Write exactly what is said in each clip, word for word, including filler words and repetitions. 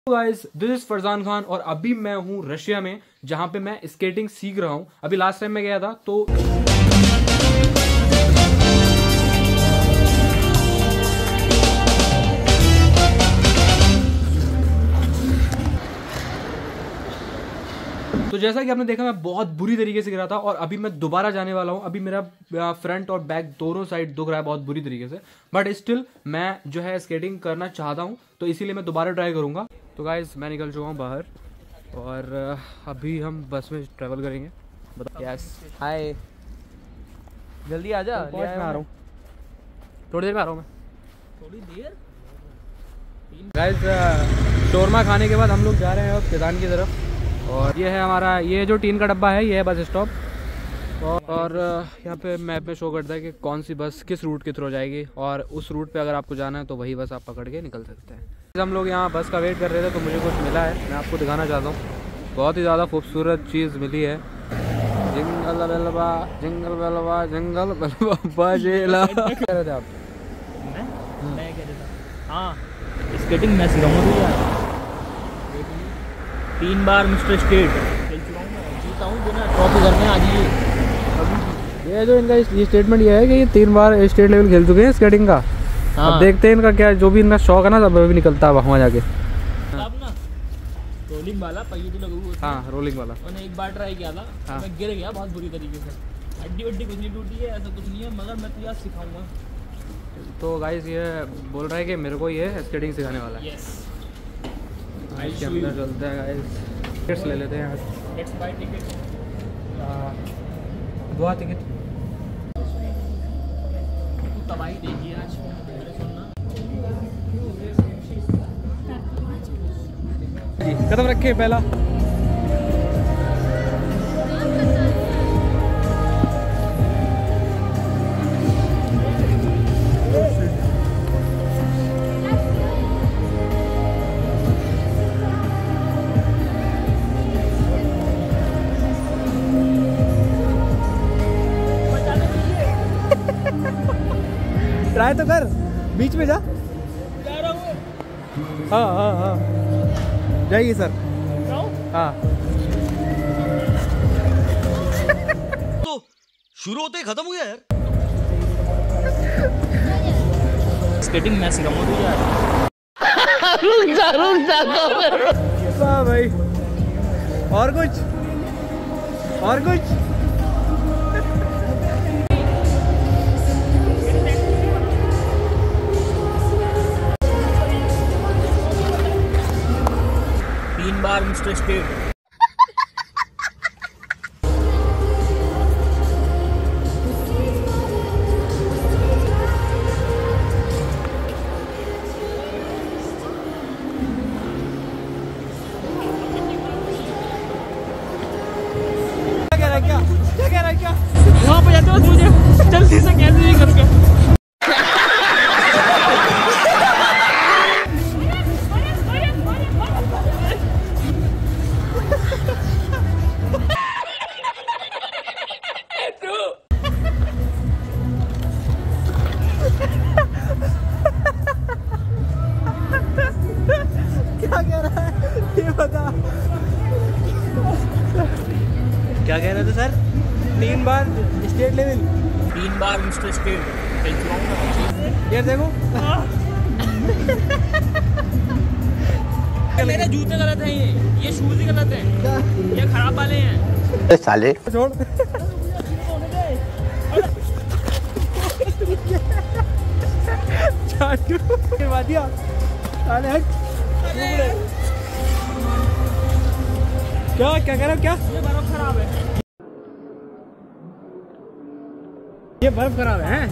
Guys, this is Farzan Khan और अभी मैं हूँ रशिया में, जहाँ पे मैं स्केटिंग सीख रहा हूँ। अभी लास्ट टाइम मैं गया था तो तो जैसा कि आपने देखा मैं बहुत बुरी तरीके से गिरा था और अभी मैं दोबारा जाने वाला हूँ। अभी मेरा फ्रंट और बैक दोनों साइड दुख रहा है बहुत बुरी तरीके से, बट स्टिल मैं जो है स्केटिंग करना चाहता हूँ, तो इसीलिए मैं दोबारा ट्राई करूँगा। तो गाइस, मैं निकल चुका हूँ बाहर और अभी हम बस में ट्रैवल करेंगे। यस, हाय, जल्दी आ जा। मैं आ रहा हूँ, थोड़ी देर में आ रहा हूँ मैं। थोड़ी देर गाइस, शोरमा खाने के बाद हम लोग जा रहे हैं अब मैदान की तरफ। और ये है हमारा, ये जो टीन का डब्बा है, ये है बस स्टॉप। और, और यहाँ पे मैप में शो करता है कि कौन सी बस किस रूट के थ्रू जाएगी, और उस रूट पे अगर आपको जाना है तो वही बस आप पकड़ के निकल सकते हैं। हम लोग यहाँ बस का वेट कर रहे थे तो मुझे कुछ मिला है, मैं आपको दिखाना चाहता हूँ। बहुत ही ज़्यादा खूबसूरत चीज़ मिली है। जिंगल बेलवा जिंगल बेलवा जिंगल बेलवा बाजेला। कह रहे थे आप? मैं मैं कह रहा था हाँ, स्केटिंग मैं सिखाऊंगा यार। तीन बार मिस्टर स्टेट खेल चुका हूँ मैं, जीता हूँ जो ना ट्रॉफी घर में आज ही अभी। ये जो इनका ये स्टेटमेंट ये है कि ये तीन बार स्टेट लेवल खेल चुके हैं स्केटिंग का। हाँ। अब देखते हैं इनका क्या, जो भी इनका शौक है ना, सब भी निकलता है वहाँ जाके। अब ना रोलिंग वाला पहिए तो लगे हुए। हाँ, रोलिंग वाला मैंने एक बार ट्राई किया था। हाँ। मैं गिर गया बहुत बुरी तरीके से, हड्डी वड्डी कुछ नहीं टूटी है, ऐसा कुछ नहीं है, मगर मैं तो यार सिखाऊंगा। तो गाइस, ये बोल रहा है कि मेरे को ये स्केटिंग सिखाने वाला है। यस, के अंदर चलते हैं गाइस, टिकट्स ले लेते हैं आज। Let's buy ticket. दो टिकट तबाही देखिए आज। कदम रखे पहला। ट्राई तो कर, बीच में जा। जा रहा हूँ। हाँ हाँ हाँ, जाइए सर। हाँ तो शुरू होते ही खत्म हो गया यार। स्केटिंग मैं सिखाऊंगा तुझे यार। रुक जा रुक जा। वाह भाई, और कुछ और कुछ तीन बार मिस्टर स्टेट। क्या कह रहा है, क्या क्या कह रहा है, क्या वहाँ पे जाते हो मुझे जल्दी से कैसे नहीं करके। क्या कह रहा है ये बता। क्या कह रहे थे सर? तीन बार स्टेट लेवल। तीन बार मिस्टर स्टेट खेल चुका हूँ। ये देखो। मेरे जूते गलत हैं, ये ये शूज ही गलत हैं, ये खराब वाले हैं साले। छोड़। करवा दिया। क्या क्या कह रहे हो, क्या ये बर्फ खराब है। ये बर्फ खराब है।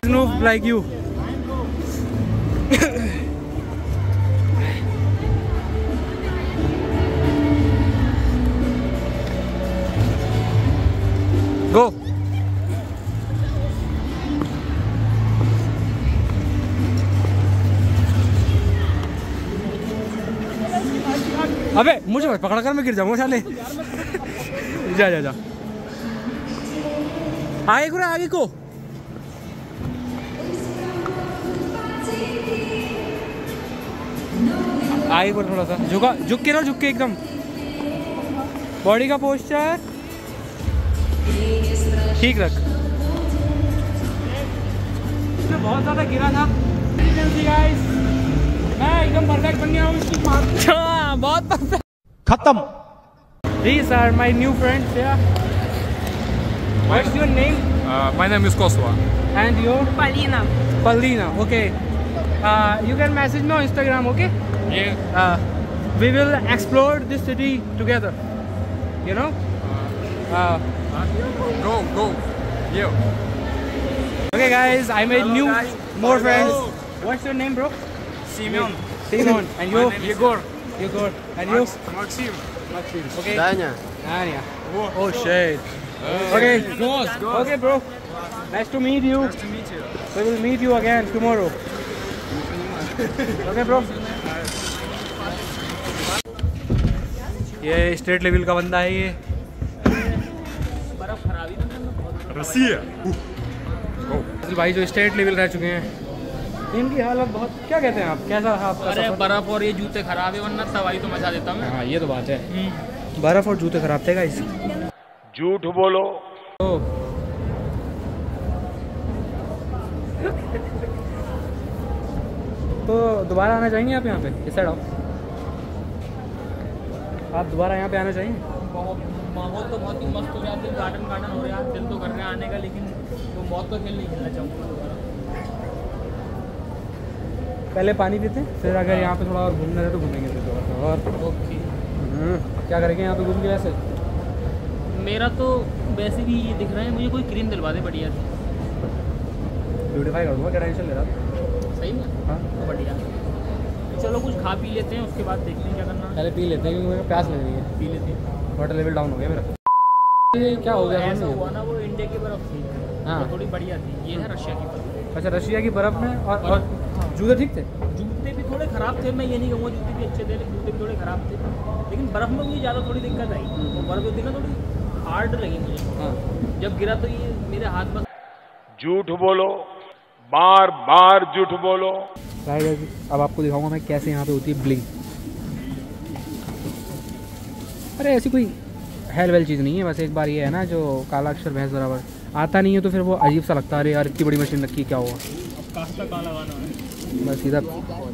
Move like you. Go. अबे मुझे मत पकड़ कर, मैं गिर जाऊंगा साले। जा जा जा आगे को, आगे को। आगे को थोड़ा सा झुका, झुक के रहो, झुक के एकदम। बॉडी का पोस्चर ठीक रख। बहुत ज्यादा गिरा था, मैं एकदम परफेक्ट बन गया हूँ इसकी बात। बहुत परफेक्ट। खत्म। These are my new friends. Yeah. What's your name? Uh, my name is Kosova. And your? Полина. Paulina. Okay. Uh, you can message me on Instagram. Okay. Yeah. Uh, we will explore this city together. You know? Uh, Go, go. Yeah. okay, guys. I made new guys. more Hello. friends. What's your name, bro? Simeon. Simon. And you? My name is Yegor. Yegor. And you? Maxim. Okay. Даня. Anya. Oh shit. Okay. Goes, goes. Okay, bro. Nice to meet you. Nice to meet you. We will meet you again tomorrow. Okay, bro. ये state level का बंदा है ये। बर्फ खराबी Россия. भाई जो state level रह चुके हैं, इनकी हालत बहुत, क्या कहते हैं आप, कैसा रहा आपका अरे सफर? बर्फ और ये जूते खराब है, वरना सवारी तो मचा देता मैं। हाँ ये तो बात है, बर्फ और जूते खराब थे गाइस। झूठ बोलो। तो तो दोबारा आना चाहेंगे आप यहाँ पे, इस साइड आओ। आप दोबारा यहाँ पे आना चाहेंगे? बहुत माहौल तो बहुत ही मस्त हो रहा है, दिल गार्डन गार्डन हो रहा है, दिल तो कर रहे हैं आने का, लेकिन वो मौत तो खेल नहीं खेलना चाहूँगा दोबारा। पहले पानी पीते हैं, फिर अगर यहाँ पे थोड़ा और घूमना है तो घूमेंगे फिर थोड़ा और। ओके। क्या करेंगे यहाँ पे घूम के वैसे? मेरा तो वैसे भी ये दिख रहा है, मुझे कोई क्रीम दिलवा दे बढ़िया सी। ब्यूटीफाई कर दूँगा, क्या टेंशन ले रहा था? सही में? हाँ तो बढ़िया। चलो कुछ खा पी लेते हैं, उसके बाद देखते हैं क्या करना है। पहले पी लेते हैं क्योंकि मुझे प्यास लग रही है। पी लेते हैं। वाटर लेवल डाउन हो गया मेरा। ये क्या हो गया? ऐसा हुआ ना, वो इंडिया की बर्फ थी, हाँ। वो थोड़ी बढ़िया थी। ये है रशिया की बर्फ। अच्छा, रशिया की बर्फ में और, और जूते ठीक थे? जूते भी थोड़े ख़राब थे, मैं ये नहीं कहूँगा जूते भी अच्छे थे, लेकिन जूते भी थोड़े ख़राब थे, लेकिन बर्फ़ में मुझे ज़्यादा थोड़ी दिक्कत आई। तो बर्फ़ जो थी ना थोड़ी हार्ड लगी मुझे। हाँ। जब गिरा तो ये मेरे हाथ बस। झूठ बोलो, बार बार झूठ बोलो। अब आपको दिखाऊंगा मैं कैसे यहाँ पे होती है ब्लिंक। अरे ऐसी कोई हेल वेल चीज़ नहीं है, बस एक बार ये है ना, जो काला अक्षर भैंस बराबर आता नहीं है तो फिर वो अजीब सा लगता है। अरे यार इतनी बड़ी मशीन रखी, क्या हुआ? कास्ता काला गाना है बस सीधा।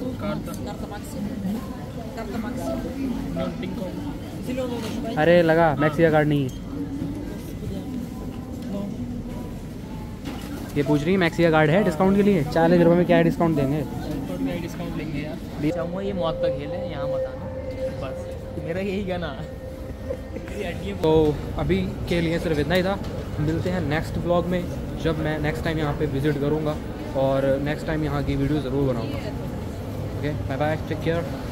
अरे लगा मैक्सिया कार्ड नहीं है। ये पूछ रही है मैक्सिया कार्ड है डिस्काउंट के लिए? चालीस रुपये में क्या है डिस्काउंट देंगे? डिस्काउंट लेंगे यार। चाहूँगा ये मौत का खेल है, यहाँ मत आना, बस मेरा यही कहना है। तो अभी के लिए सिर्फ इतना ही था। मिलते हैं नेक्स्ट व्लॉग में, जब मैं नेक्स्ट टाइम यहाँ पे विज़िट करूँगा और नेक्स्ट टाइम यहाँ की वीडियो ज़रूर बनाऊँगा। Okay, bye bye, take care.